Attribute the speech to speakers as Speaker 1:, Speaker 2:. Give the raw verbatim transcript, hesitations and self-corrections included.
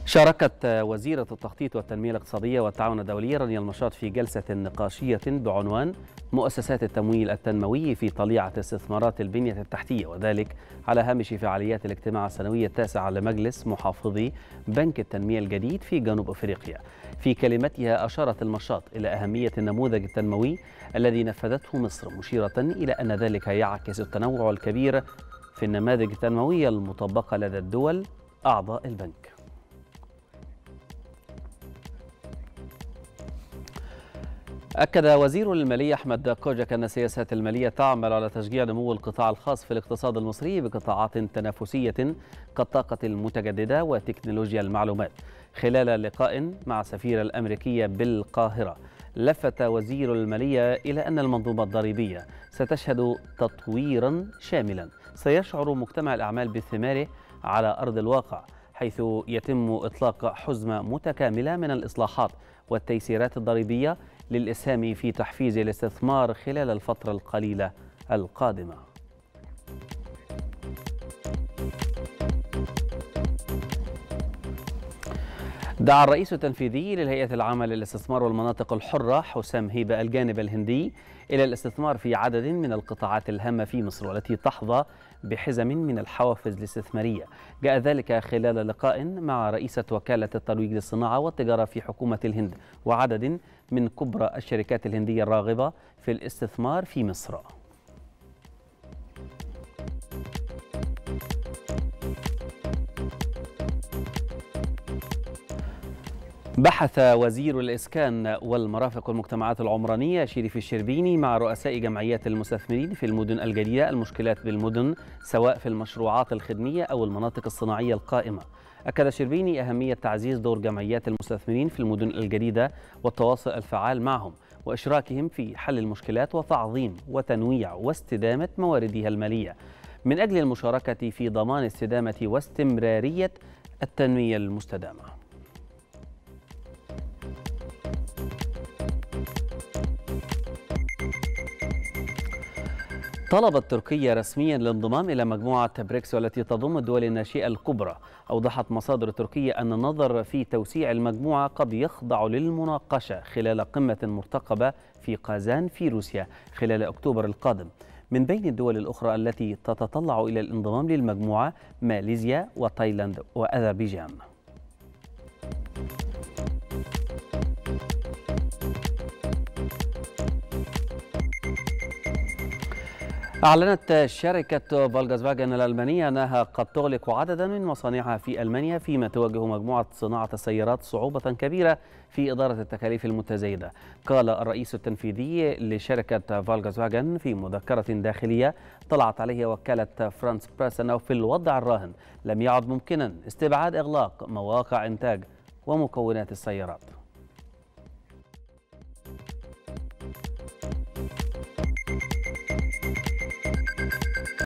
Speaker 1: شاركت وزيرة التخطيط والتنمية الاقتصادية والتعاون الدولي رانيا المشاط في جلسة نقاشية بعنوان مؤسسات التمويل التنموي في طليعة استثمارات البنية التحتية، وذلك على هامش فعاليات الاجتماع السنوي التاسع لمجلس محافظي بنك التنمية الجديد في جنوب أفريقيا. في كلمتها أشارت المشاط إلى أهمية النموذج التنموي الذي نفذته مصر، مشيرة إلى أن ذلك يعكس التنوع الكبير في النماذج التنموية المطبقة لدى الدول أعضاء البنك. أكد وزير المالية أحمد كوجك أن السياسات المالية تعمل على تشجيع نمو القطاع الخاص في الاقتصاد المصري بقطاعات تنافسية كالطاقة المتجددة وتكنولوجيا المعلومات. خلال لقاء مع السفيرة الأمريكية بالقاهرة، لفت وزير المالية إلى أن المنظومة الضريبية ستشهد تطويرا شاملا سيشعر مجتمع الأعمال بثماره على أرض الواقع، حيث يتم إطلاق حزمة متكاملة من الإصلاحات والتيسيرات الضريبية للإسهام في تحفيز الاستثمار خلال الفترة القليلة القادمة. دعا الرئيس التنفيذي للهيئة العامة للاستثمار والمناطق الحرة حسام هيبة الجانب الهندي إلى الاستثمار في عدد من القطاعات الهامة في مصر والتي تحظى بحزم من الحوافز الاستثمارية. جاء ذلك خلال لقاء مع رئيسة وكالة الترويج للصناعة والتجارة في حكومة الهند وعدد من كبرى الشركات الهندية الراغبة في الاستثمار في مصر. بحث وزير الإسكان والمرافق والمجتمعات العمرانية شريف الشربيني مع رؤساء جمعيات المستثمرين في المدن الجديدة المشكلات بالمدن سواء في المشروعات الخدمية أو المناطق الصناعية القائمة. أكد الشربيني أهمية تعزيز دور جمعيات المستثمرين في المدن الجديدة والتواصل الفعال معهم وإشراكهم في حل المشكلات وتعظيم وتنويع واستدامة مواردها المالية من أجل المشاركة في ضمان استدامة واستمرارية التنمية المستدامة. طلبت تركيا رسميا الانضمام إلى مجموعة بريكس والتي تضم الدول الناشئة الكبرى. أوضحت مصادر تركية أن النظر في توسيع المجموعة قد يخضع للمناقشة خلال قمة مرتقبة في قازان في روسيا خلال أكتوبر القادم. من بين الدول الأخرى التي تتطلع إلى الانضمام للمجموعة ماليزيا وتايلاند وأذربيجان. أعلنت شركة فولكس فاجن الألمانية أنها قد تغلق عددا من مصانعها في ألمانيا، فيما تواجه مجموعة صناعة السيارات صعوبة كبيرة في إدارة التكاليف المتزايدة. قال الرئيس التنفيذي لشركة فولكس فاجن في مذكرة داخلية طلعت عليه وكالة فرانس بريس أنه في الوضع الراهن لم يعد ممكنا استبعاد إغلاق مواقع إنتاج ومكونات السيارات.